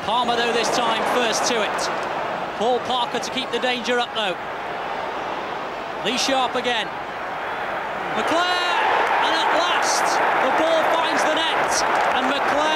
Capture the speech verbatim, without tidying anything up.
Palmer, though, this time first to it. Paul Parker to keep the danger up, though. Lee Sharp again. McClair, and at last the ball finds the net, and McClair